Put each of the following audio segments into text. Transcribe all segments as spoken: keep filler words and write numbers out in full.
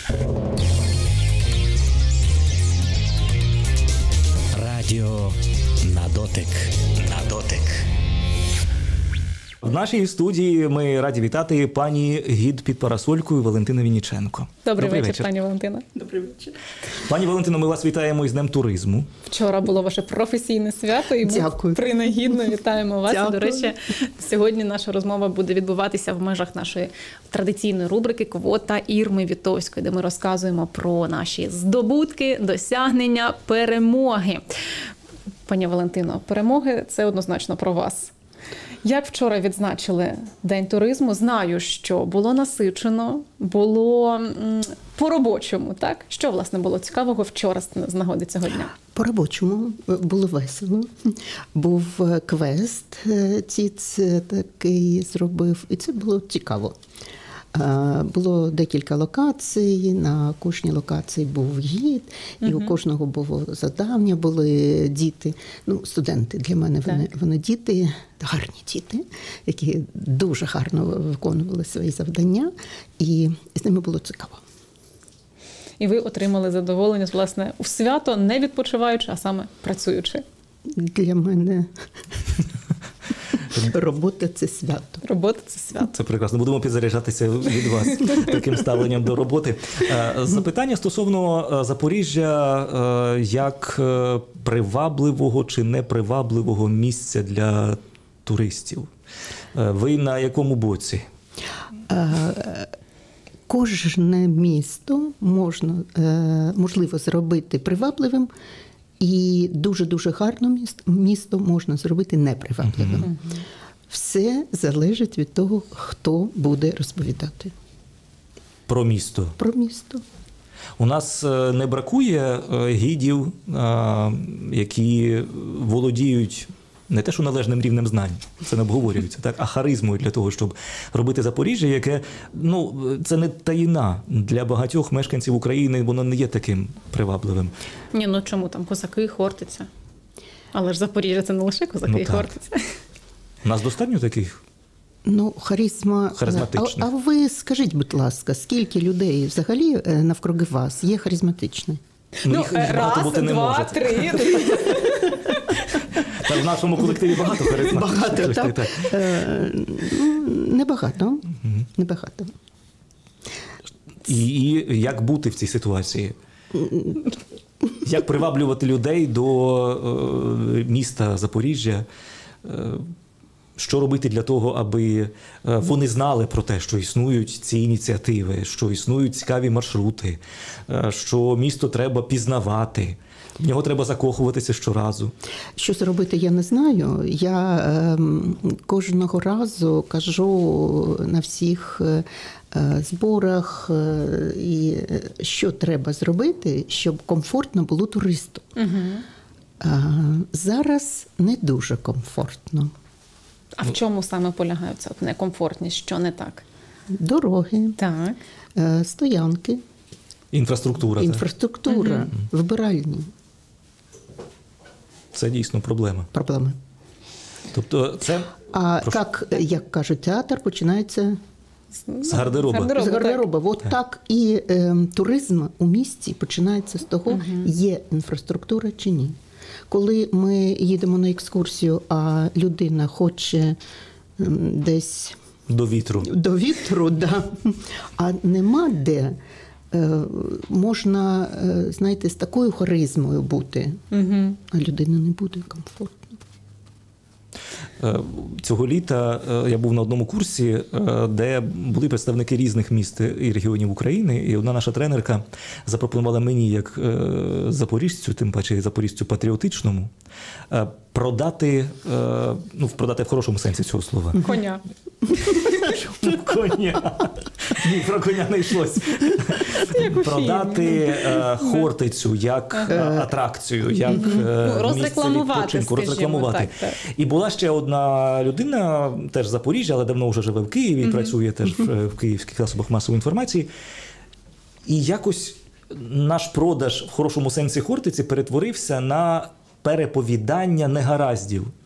Радіо на дотик. На дотик. В нашій студії ми раді вітати пані гід під парасолькою Валентину Вінниченко. Добрий, Добрий вечір, вечір, пані Валентина. Добрий вечір. Пані Валентино, ми вас вітаємо із Днем туризму. Вчора було ваше професійне свято, і ми Дякую. принагідно вітаємо вас. Дякую. І, до речі, сьогодні наша розмова буде відбуватися в межах нашої традиційної рубрики «Квота Ірми Вітовської», де ми розказуємо про наші здобутки, досягнення, перемоги. Пані Валентино, перемоги – це однозначно про вас. Як вчора відзначили День туризму? Знаю, що було насичено, було по-робочому, так? Що, власне, було цікавого вчора з нагоди цього дня? По-робочому було весело. Був квест, ТІЦ такий зробив, і це було цікаво. Було декілька локацій, на кожній локації був гід, і uh-huh. у кожного було завдання, були діти, ну, студенти для мене, вони, вони діти, гарні діти, які дуже гарно виконували свої завдання, і з ними було цікаво. І ви отримали задоволення, власне, у свято, не відпочиваючи, а саме працюючи? Для мене... Робота – це свято. Робота – це свято. Це прекрасно. Будемо підзаряджатися від вас таким ставленням до роботи. Запитання стосовно Запоріжжя як привабливого чи непривабливого місця для туристів. Ви на якому боці? Кожне місто можна, можливо зробити привабливим, і дуже-дуже гарне місто, місто можна зробити непривабливим. Uh-huh. Все залежить від того, хто буде розповідати. Про місто? Про місто. У нас не бракує гідів, які володіють не те, що належним рівнем знань, це не обговорюється, так, а харизмою для того, щоб робити Запоріжжя, яке, ну, це не таїна. Для багатьох мешканців України воно не є таким привабливим. Ні, ну чому там козаки і Хортиця? Але ж Запоріжжя – це не лише козаки ну, і Хортиця. У нас достатньо таких? Ну, харизма... Харизматичних. А, а ви скажіть, будь ласка, скільки людей взагалі навкруги вас є харизматичні? Ну, ну їх, їх раз, бути не два, може. три... Та в нашому колективі багато харизматичних. Багато, так. так. Е, небагато. Угу. Небагато. І, і як бути в цій ситуації? Як приваблювати людей до е, міста Запоріжжя? Е, що робити для того, аби вони знали про те, що існують ці ініціативи, що існують цікаві маршрути, що місто треба пізнавати, в нього треба закохуватися щоразу? Що зробити, я не знаю. Я е, кожного разу кажу на всіх е, зборах, е, і що треба зробити, щоб комфортно було туристу. Угу. Е, зараз не дуже комфортно. А в чому саме полягає ця некомфортність? Що не так? Дороги, так. стоянки. Інфраструктура. Інфраструктура, угу. Вбиральні. Це дійсно проблема. Проблема. Тобто це... А як, як кажуть, театр починається... З гардероба. З гардероба. От так, так і е, туризм у місті починається з того, угу. є інфраструктура чи ні. Коли ми їдемо на екскурсію, а людина хоче десь... До вітру. До вітру, да. А нема де. Можна, знаєте, з такою харизмою бути, угу. а людина не буде комфортно. Цього літа я був на одному курсі, де були представники різних міст і регіонів України, і одна наша тренерка запропонувала мені, як запоріжцю, тим паче запоріжцю патріотичному, продати, ну, продати в хорошому сенсі цього слова. Коня. Чому коня? Ні, про коня не йшлося. Продати Хортицю як атракцію, як місце відпочинку, розрекламувати. І була ще одна людина, теж з Запоріжжя, але давно вже живе в Києві, і працює теж в київських засобах масової інформації. І якось наш продаж в хорошому сенсі Хортиці перетворився на переповідання негараздів.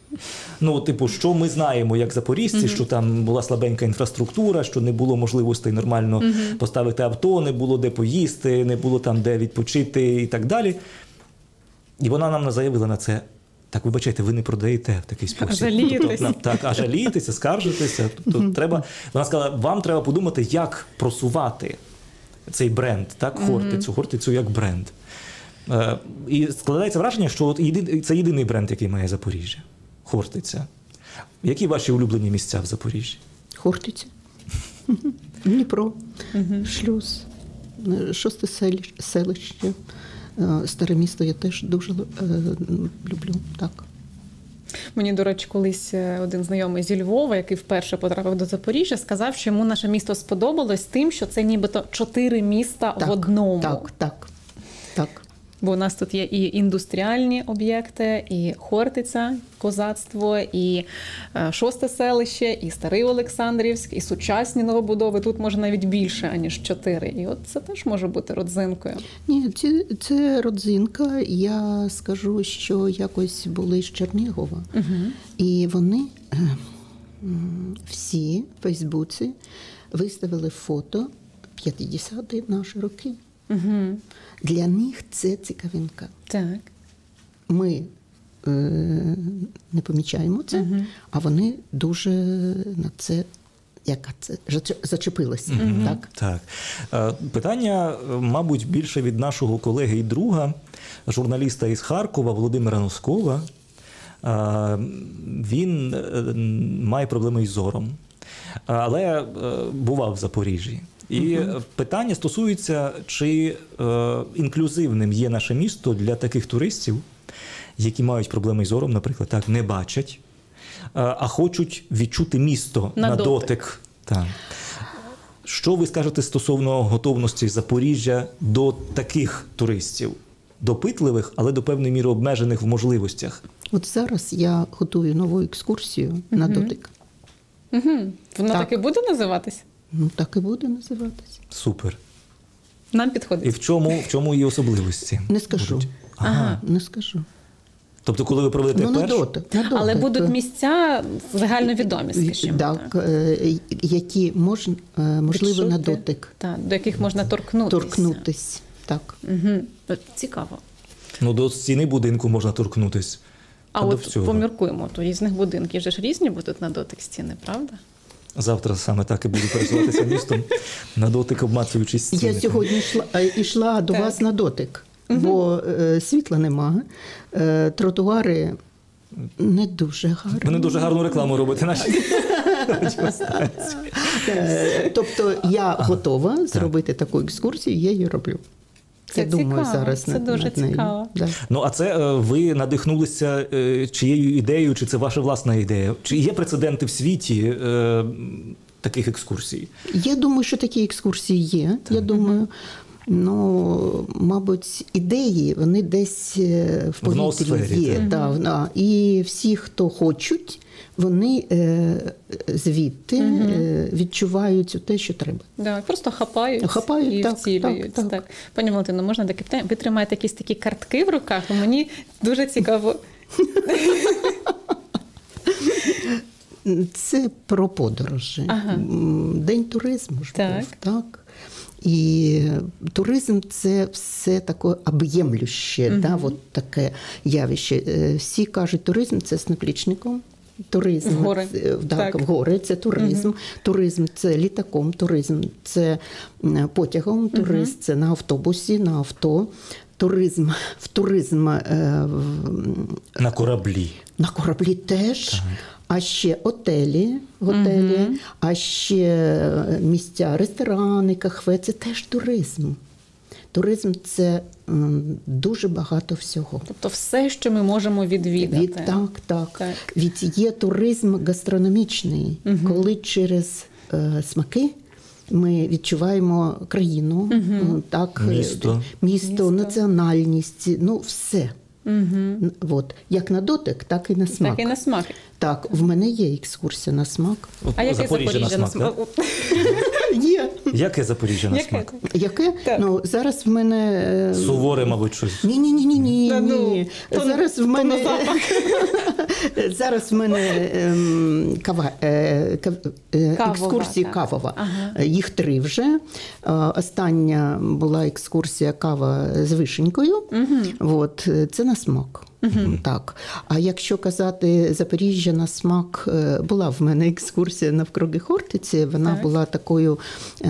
Ну, типу, що ми знаємо, як запоріжці, mm-hmm. що там була слабенька інфраструктура, що не було можливостей нормально mm-hmm. поставити авто, не було де поїсти, не було там де відпочити і так далі. І вона нам заявила на це: так, вибачайте, ви не продаєте в такий спосіб. Жалієтесь. Тобто, так, а жалієтеся, скаржитеся. Тобто, mm-hmm. треба, вона сказала, вам треба подумати, як просувати цей бренд, так, Хортицю, mm-hmm. Хортицю як бренд. Е, і складається враження, що от єдин, це єдиний бренд, який має Запоріжжя. Хортиця. Які ваші улюблені місця в Запоріжжі? Хортиця. Дніпро, Шлюз, Шосте селище, Старе місто я теж дуже люблю. Так. Мені, до речі, колись один знайомий зі Львова, який вперше потрапив до Запоріжжя, сказав, що йому наше місто сподобалось тим, що це нібито чотири міста так, в одному. Так, так, так. Бо у нас тут є і індустріальні об'єкти, і Хортиця, козацтво, і Шосте селище, і Старий Олександрівськ, і сучасні новобудови. Тут може навіть більше, аніж чотири. І от це теж може бути родзинкою. Ні, це, це родзинка. Я скажу, що якось були з Чернігова. Угу. І вони всі в Фейсбуці виставили фото п'ятдесяті наші роки. Угу. Для них це цікавинка. Так. Ми е, не помічаємо це, угу. а вони дуже на це, яка це, зачепилися. Угу. Так? Так. Питання, мабуть, більше від нашого колеги і друга, журналіста із Харкова Володимира Носкова. Він має проблеми із зором, але бував в Запоріжжі. І угу. питання стосується, чи е, інклюзивним є наше місто для таких туристів, які мають проблеми з зором, наприклад, так, не бачать, е, а хочуть відчути місто на, на дотик. дотик. Так. Що ви скажете стосовно готовності Запоріжжя до таких туристів? Допитливих, але до певної міри обмежених в можливостях. От зараз я готую нову екскурсію угу. на дотик. Угу. Вона так. так і буде називатись? Ну, так і буде називатися. Супер. Нам підходить. І в чому, в чому її особливості? Не скажу. Ага. ага. Не скажу. Тобто, коли ви проведете ну, перш... на дотик, на дотик. Але будуть місця загальновідомі, скажімо так. так. Які мож, можливо Відчути, на дотик. Так, до яких можна торкнутися. Торкнутись, так. Угу. Цікаво. Ну, до стіни будинку можна торкнутись. А, а от поміркуємо, то різних будинків же ж різні будуть на дотик стіни, правда? Завтра саме так і буду пересуватися містом, на дотик обмацуючи стіни. Я сьогодні йшла, йшла до так. вас на дотик, угу. бо е, світла немає, е, тротуари не дуже гарні. Ви не дуже гарну рекламу робите наші радіостанції. Тобто я готова так. зробити таку екскурсію, я її роблю. Це я цікаво, думаю, зараз це над, дуже над цікаво. Да. Ну, а це ви надихнулися чиєю ідеєю, чи це ваша власна ідея? Чи є прецеденти в світі е, таких екскурсій? Я думаю, що такі екскурсії є. Так. Я думаю, ну, мабуть, ідеї, вони десь в повітрі є. В да, да. І всі, хто хочуть, вони е, звідти угу. е, відчувають те, що треба. Да, просто хапають, хапають і так, вцілюють. Так, так. Так. Пані Валентино, можна таке питання? Ви тримаєте якісь такі картки в руках, і мені дуже цікаво. Це про подорожі. Ага. День туризму ж так. був, так? І туризм – це все таке об'ємлюще, угу. да, от таке явище. Всі кажуть, туризм – це з наплічником. Туризм в гори. Це, так, в гори – це туризм. Угу. Туризм – це літаком, туризм – це потягом, угу. туризм – це на автобусі, на авто. Туризм, в туризм… Е, на кораблі. На кораблі теж. Так. А ще отелі, готелі, угу. а ще місця, ресторани, кафе – це теж туризм. Туризм – це дуже багато всього. Тобто все, що ми можемо відвідати. Від, так, так, так. Від є туризм гастрономічний, угу. коли через е, смаки ми відчуваємо країну, угу. так, місто. місто, місто, національність, ну все. Угу. От. Як на дотик, так і на смак. Так і на смак. Так, в мене є екскурсія на смак. А яке Запоріжжя на смак? На смак? Є. Яке Запоріжжя на смак? Яке? Так. Ну, зараз в мене... Суворе, мабуть, щось. Ні-ні-ні. ні. Ну, зараз в мене... зараз в мене ем, кава... е, кав... е, Кавова, екскурсії так. кавова. Ага. Їх три вже. Е, остання була екскурсія кава з вишенькою. Угу. От, це на смак. Uh-huh. Так. А якщо казати Запоріжжя на смак, була в мене екскурсія навкруги Хортиці, вона так. була такою,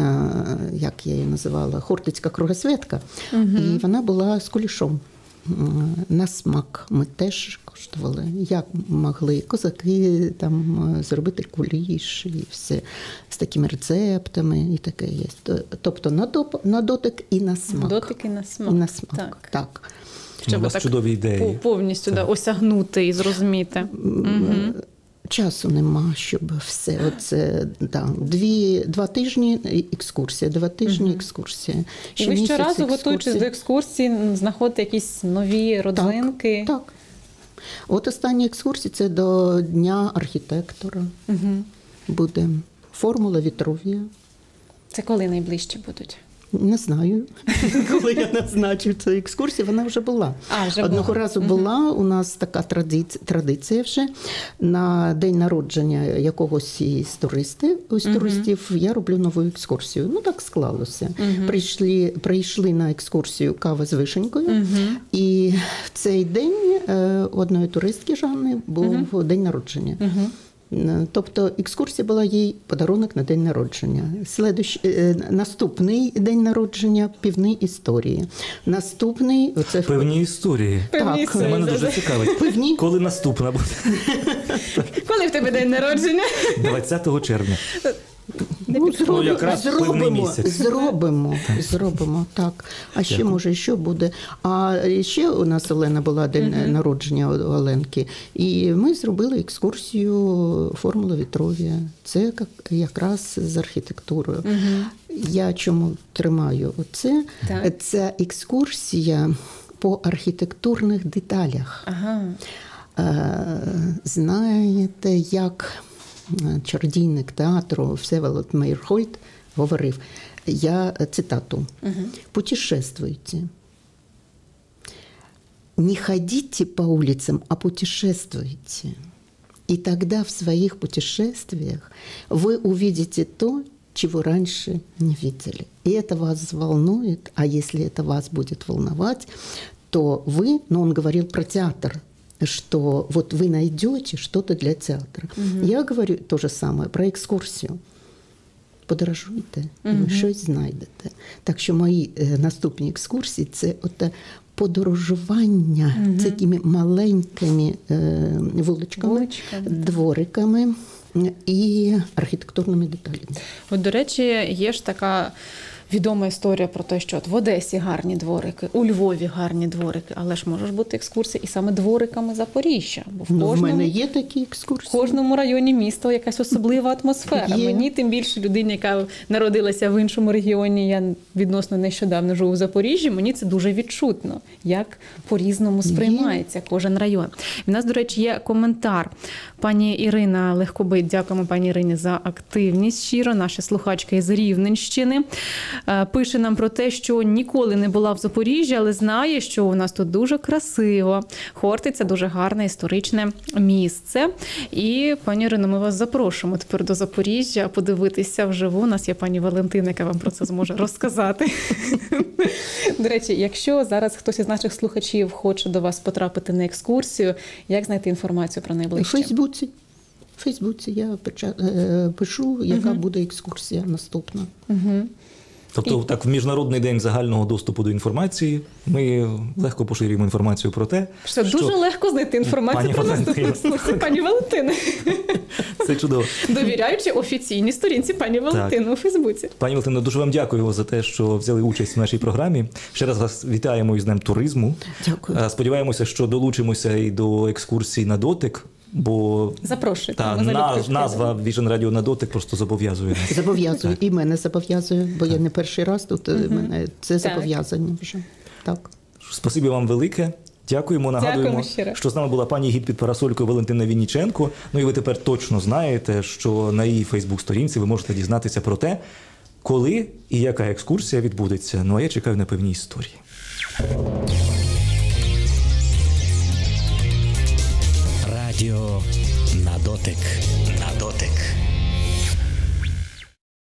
як я її називала, хортицька кругосвітка, uh-huh. і вона була з кулішом. На смак ми теж коштували, як могли козаки там зробити куліш і все з такими рецептами і таке є. Тобто на, доп, на дотик і на смак. Дотик і на смак. І на смак. Так. так. Щоб у вас чудові ідеї. Повністю да, осягнути і зрозуміти. Угу. Часу нема, щоб все. Оце, да, дві, два тижні екскурсія, два тижні угу. екскурсія. І ви щоразу, готуючись до екскурсії, знаходите якісь нові родзинки? Так, так. От остання екскурсія – це до Дня архітектора. Угу. Буде формула Вітрувія. Це коли найближче будуть? Не знаю, коли я назначу цю екскурсію, вона вже була. А, вже Одного була. разу була, у нас така традиція, традиція вже, на день народження якогось із туристів, із uh-huh. туристів, я роблю нову екскурсію. Ну, так склалося. Uh-huh. Прийшли, прийшли на екскурсію кава з вишенькою, uh-huh. і в цей день у одної туристки Жанни був uh-huh. день народження. Uh-huh. Тобто екскурсія була їй подарунок на день народження. Следующ... Наступний день народження – півні історії. Наступний... Оце... Певні історії. Так. Це мене дуже цікавить. Певні... Коли наступна буде? Коли в тебе день народження? двадцятого червня. Ну, зробимо, ну, якраз зробимо, зробимо, зробимо, так. А ще, Дякую. може, що буде. А ще у нас Олена була день uh-huh. народження у Оленки, і ми зробили екскурсію «Формула Вітрувія». Це якраз з архітектурою. Uh-huh. Я чому тримаю оце? Так. Це екскурсія по архітектурних деталях. Ага. Знаєте, як... чародійник театру Всеволод Мейерхольд говорив, я цитату, угу. «Путешествуйте. Не ходите по улицам, а путешествуйте. И тогда в своих путешествиях вы увидите то, чего раньше не видели. И это вас взволнует, а если это вас будет волновать, то вы, но он говорил про театр, что вот вы найдете что-то для театра. Угу. Я говорю то же самое про екскурсію. Подорожуйте, угу. ви щось знайдете. Так що мої е, наступні екскурсії – це от подорожування угу. такими маленькими е, вуличками, Вуличка, двориками і архітектурними деталями. От, до речі, є ж така відома історія про те, що от в Одесі гарні дворики, у Львові гарні дворики, але ж може ж бути екскурсія і саме двориками Запоріжжя. Бо в, ну, кожному, в мене є такі екскурсії. В кожному районі міста якась особлива атмосфера. Є. Мені, тим більше людині, яка народилася в іншому регіоні, я відносно нещодавно живу в Запоріжжі, мені це дуже відчутно, як по-різному сприймається є. Кожен район. У нас, до речі, є коментар. Пані Ірина Легкобит, дякуємо пані Ірині за активність щиро, наша слухачка із Рівненщини. Пише нам про те, що ніколи не була в Запоріжжі, але знає, що у нас тут дуже красиво. Хортиця – дуже гарне історичне місце. І, пані Ірино, ми вас запрошуємо тепер до Запоріжжя подивитися вживу. У нас є пані Валентина, яка вам про це зможе розказати. До речі, якщо зараз хтось із наших слухачів хоче до вас потрапити на екскурсію, як знайти інформацію про найближче? У Фейсбуці. В Фейсбуці я пишу, яка угу. буде екскурсія наступна. Угу. Тобто, так, в Міжнародний день загального доступу до інформації ми легко поширюємо інформацію про те, що... Що дуже легко знайти інформацію про наступну екскурсію пані Валентини. Це чудово. Довіряючи офіційній сторінці пані Валентини у Фейсбуці. Пані Валентино, дуже вам дякую за те, що взяли участь в нашій програмі. Ще раз вас вітаємо із Днем туризму. Дякую. Сподіваємося, що долучимося і до екскурсій на дотик. Бо запрошуйте. Та, наз, назва Vision Radio на дотик просто зобов'язує нас. Зобов'язує. І мене зобов'язує, бо так. я не перший раз тут, угу. мене це зобов'язання вже. Так. Спасибі вам велике. Дякуємо, нагадуємо, що з нами була пані гід під парасолькою Валентина Вінніченко. Ну і ви тепер точно знаєте, що на її Фейсбук-сторінці ви можете дізнатися про те, коли і яка екскурсія відбудеться. Ну а я чекаю на певні історії. Радіо на дотик. На дотик.